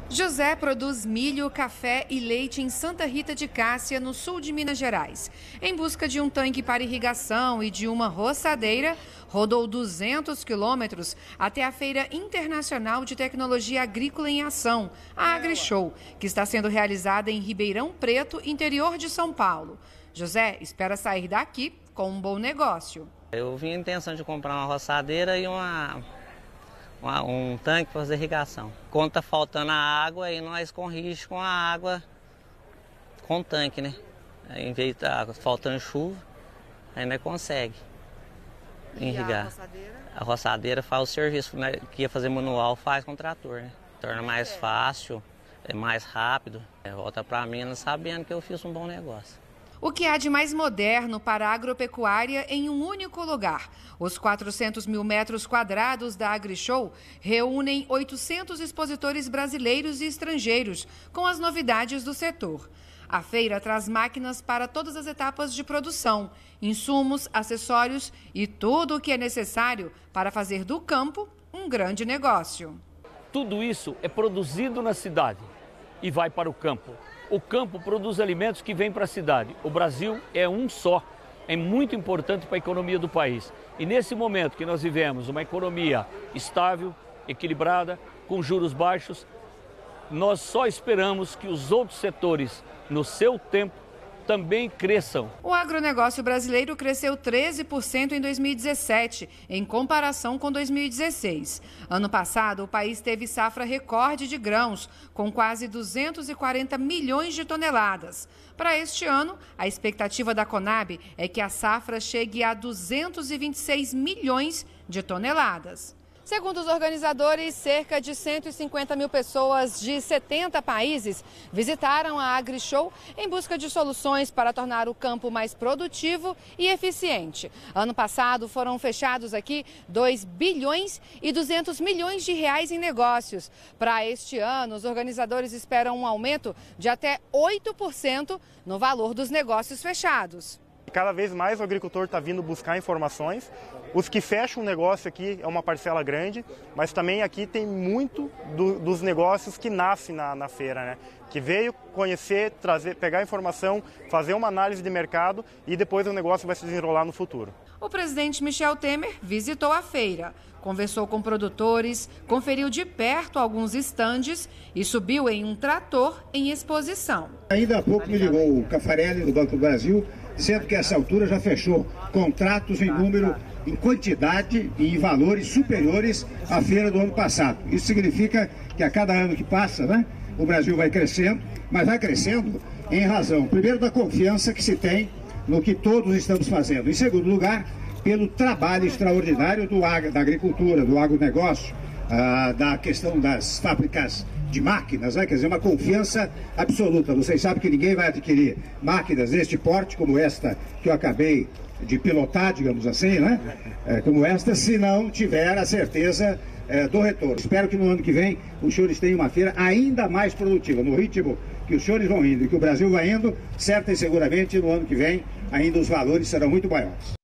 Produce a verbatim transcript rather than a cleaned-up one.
José produz milho, café e leite em Santa Rita de Cássia, no sul de Minas Gerais. Em busca de um tanque para irrigação e de uma roçadeira, rodou duzentos quilômetros até a Feira Internacional de Tecnologia Agrícola em Ação, a AgriShow, que está sendo realizada em Ribeirão Preto, interior de São Paulo. José espera sair daqui com um bom negócio. Eu vim a intenção de comprar uma roçadeira e uma... um tanque para fazer irrigação. Quando está faltando a água, aí nós corrigimos com a água com o tanque, né? Aí, em vez de estar faltando chuva, aí nós consegue irrigar. E a roçadeira? A roçadeira faz o serviço, né, que ia fazer manual, faz com o trator, né? Torna mais fácil, é mais rápido. É, volta para Minas sabendo que eu fiz um bom negócio. O que há de mais moderno para a agropecuária em um único lugar? Os quatrocentos mil metros quadrados da AgriShow reúnem oitocentos expositores brasileiros e estrangeiros, com as novidades do setor. A feira traz máquinas para todas as etapas de produção, insumos, acessórios e tudo o que é necessário para fazer do campo um grande negócio. Tudo isso é produzido na cidade e vai para o campo. O campo produz alimentos que vêm para a cidade. O Brasil é um só, é muito importante para a economia do país. E nesse momento que nós vivemos uma economia estável, equilibrada, com juros baixos, nós só esperamos que os outros setores, no seu tempo, também cresçam. O agronegócio brasileiro cresceu treze por cento em dois mil e dezessete, em comparação com dois mil e dezesseis. Ano passado, o país teve safra recorde de grãos, com quase duzentos e quarenta milhões de toneladas. Para este ano, a expectativa da Conab é que a safra chegue a duzentos e vinte e seis milhões de toneladas. Segundo os organizadores, cerca de cento e cinquenta mil pessoas de setenta países visitaram a AgriShow em busca de soluções para tornar o campo mais produtivo e eficiente. Ano passado foram fechados aqui dois bilhões e duzentos milhões de reais em negócios. Para este ano, os organizadores esperam um aumento de até oito por cento no valor dos negócios fechados. Cada vez mais o agricultor está vindo buscar informações. Os que fecham o negócio aqui é uma parcela grande, mas também aqui tem muito do, dos negócios que nascem na, na feira, né? Que veio conhecer, trazer, pegar informação, fazer uma análise de mercado e depois o negócio vai se desenrolar no futuro. O presidente Michel Temer visitou a feira, conversou com produtores, conferiu de perto alguns estandes e subiu em um trator em exposição. Ainda há pouco me ligou o Caffarelli do Banco do Brasil, dizendo que a essa altura já fechou contratos em número, em quantidade e em valores superiores à feira do ano passado. Isso significa que a cada ano que passa, né, o Brasil vai crescendo, mas vai crescendo em razão, primeiro, da confiança que se tem no que todos estamos fazendo. Em segundo lugar, pelo trabalho extraordinário do, da agricultura, do agronegócio, ah, da questão das fábricas de máquinas, né? Quer dizer, uma confiança absoluta. Vocês sabem que ninguém vai adquirir máquinas deste porte, como esta que eu acabei de pilotar, digamos assim, né? É, como esta, se não tiver a certeza é, do retorno. Espero que no ano que vem os senhores tenham uma feira ainda mais produtiva, no ritmo que os senhores vão indo e que o Brasil vai indo, certa e seguramente no ano que vem ainda os valores serão muito maiores.